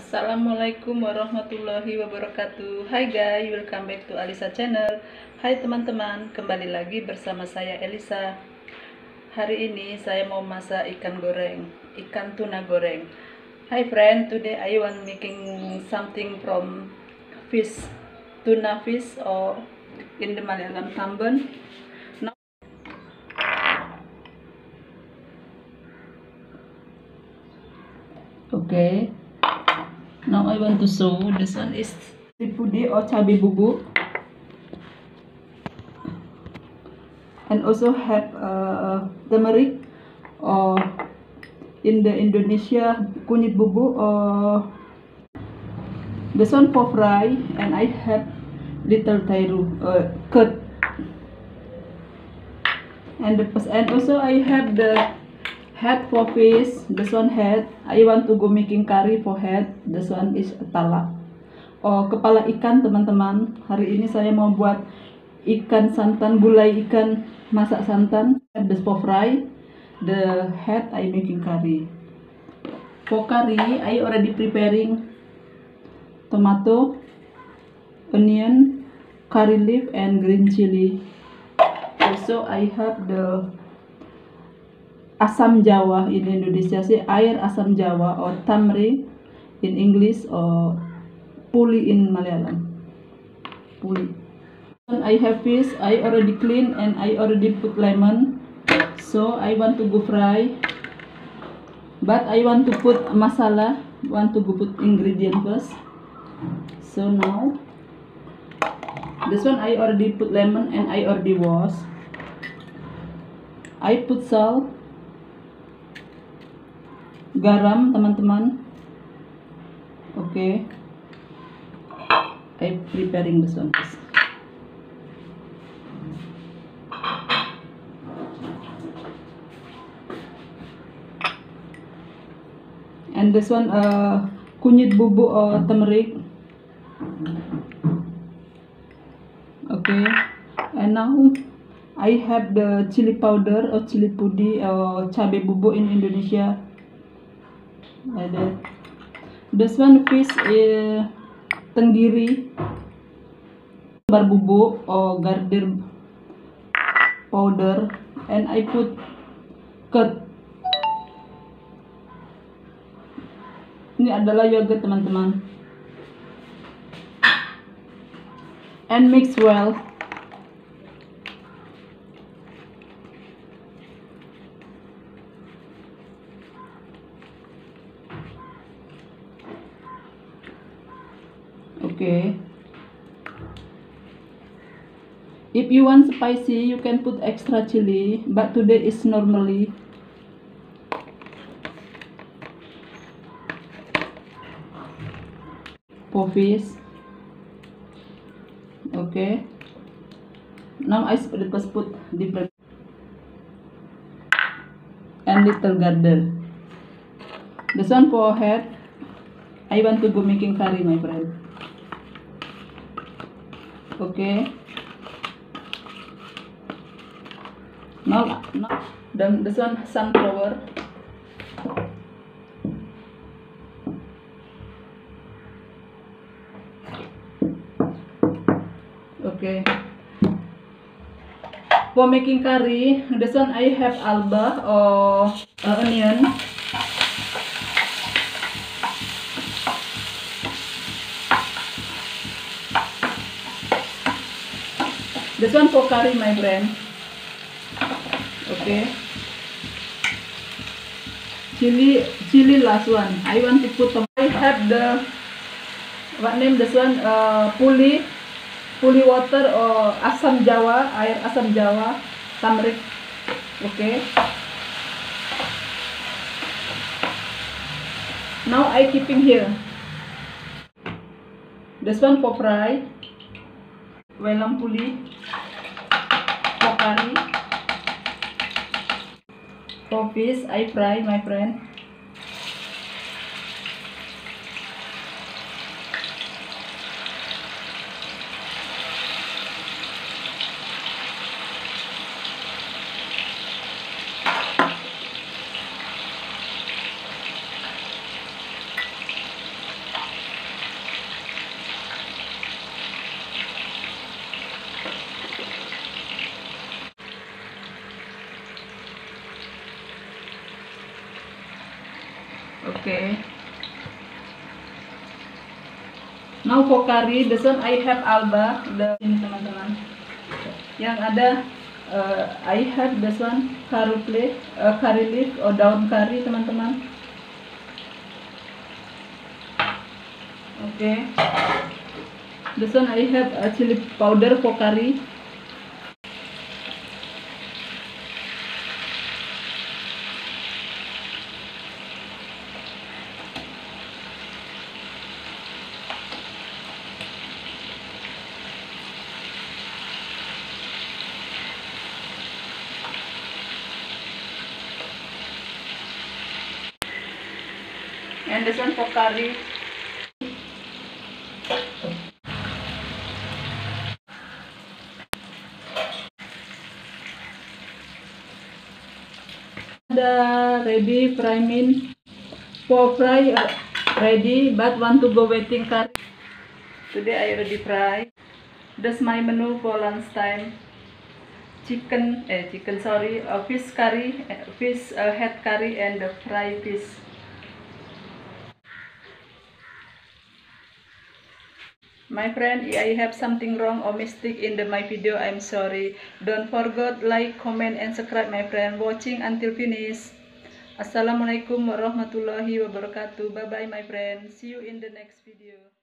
Assalamualaikum warahmatullahi wabarakatuh. Hai guys, welcome back to Alisa channel. Hai teman-teman, kembali lagi bersama saya Elisa. Hari ini saya mau masak ikan goreng, ikan tuna goreng. Hi friend, today I want making something from fish, tuna fish, or in the Malayalam tambun. Okay, now I want to show this one is pudi or cabai bubuk, and also have turmeric, or in the Indonesia kunyit bubuk, or this one for fry, and I have little tairu cut, and also I have the head for fish. This one head. I want to go making curry for head. This one is talak. Oh, kepala ikan teman-teman. Hari ini saya mau buat ikan santan, gulai ikan masak santan. This for fry. The head I making curry. For curry, I already preparing tomato, onion, curry leaf, and green chili. Also, I have the asam jawa in Indonesia, sih air asam jawa, or tamarind in English, or puli in Malayalam. Puli. I have fish. I already clean and I already put lemon. So I want to go fry, but I want to put masala. Want to go put ingredient first. So now this one I already put lemon and I already wash. I put salt, garam teman-teman. Okay, I preparing this one first. And this one kunyit bubuk or turmeric. Okay, and now I have the chili powder or chili pudi or cabai bubuk in Indonesia. Like that. This one fish is tenggiri, bar bubuk or gardir powder, and I put cut. Ini adalah yogurt teman-teman, and mix well. Okay, if you want spicy you can put extra chili, but today is normally. For fish. Okay, now I first put different and little garden. This one for head. I want to go making curry, my friend. Okay, now then this one sunflower. Okay, for making curry, this one I have alba or onion. This one for curry, my friend. Okay, chili last one. I want to put some. I have the what name this one puli water or asam jawa, air asam jawa, turmeric. Okay, now I keeping here. This one for fry, welang puli, for curry, for fish I fry, my friend. Okay. Now for curry, this one I have alba, ini teman-teman. Yang ada I have this one curry leaf or daun curry teman-teman. Okay. This one I have chili powder for curry. And this one for curry. The ready for fry ready, but want to go waiting curry. Today I already fry. That's my menu for lunchtime. Fish curry, fish head curry and fried fish. My friend, I have something wrong or mistake in my video, I'm sorry. Don't forget like, comment and subscribe my friend. Watching until finish. Assalamualaikum warahmatullahi wabarakatuh. Bye bye my friend. See you in the next video.